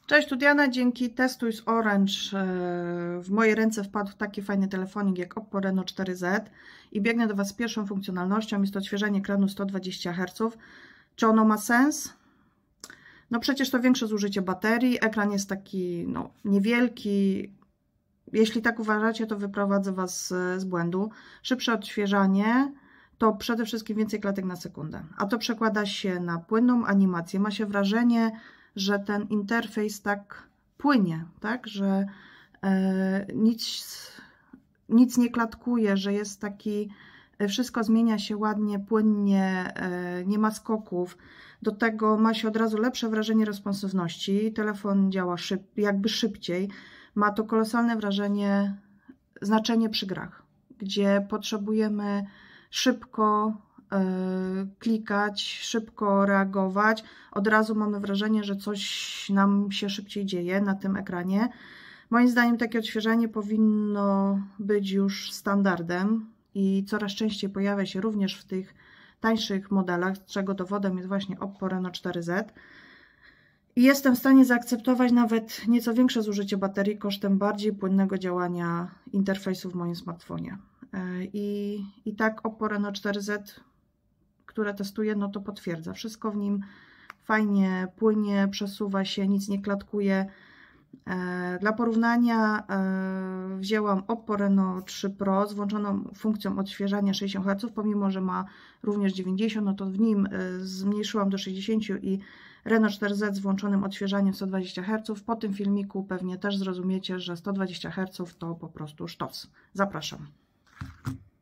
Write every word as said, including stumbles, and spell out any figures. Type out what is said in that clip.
Cześć, tu Diana. Dzięki Testuj z Orange w moje ręce wpadł taki fajny telefonik jak Oppo Reno cztery Z i biegnę do Was z pierwszą funkcjonalnością. Jest to odświeżanie ekranu sto dwadzieścia herców. Czy ono ma sens? No przecież to większe zużycie baterii. Ekran jest taki no, niewielki. Jeśli tak uważacie, to wyprowadzę Was z błędu. Szybsze odświeżanie to przede wszystkim więcej klatek na sekundę, a to przekłada się na płynną animację. Ma się wrażenie, że ten interfejs tak płynie, tak, że e, nic, nic nie klatkuje, że jest taki, wszystko zmienia się ładnie, płynnie, e, nie ma skoków. Do tego ma się od razu lepsze wrażenie responsywności. Telefon działa szyb, jakby szybciej. Ma to kolosalne wrażenie, znaczenie przy grach, gdzie potrzebujemy szybko klikać, szybko reagować. Od razu mamy wrażenie, że coś nam się szybciej dzieje na tym ekranie. Moim zdaniem takie odświeżanie powinno być już standardem i coraz częściej pojawia się również w tych tańszych modelach, czego dowodem jest właśnie Oppo Reno cztery Z. I jestem w stanie zaakceptować nawet nieco większe zużycie baterii kosztem bardziej płynnego działania interfejsu w moim smartfonie. I, i tak Oppo Reno cztery Z, które testuję, no to potwierdza. Wszystko w nim fajnie płynie, przesuwa się, nic nie klatkuje. Dla porównania wzięłam Oppo Reno trzy Pro z włączoną funkcją odświeżania sześćdziesiąt herców, pomimo że ma również dziewięćdziesiąt, no to w nim zmniejszyłam do sześćdziesięciu i Reno cztery Z z włączonym odświeżaniem sto dwadzieścia herców. Po tym filmiku pewnie też zrozumiecie, że sto dwadzieścia herców to po prostu sztos. Zapraszam.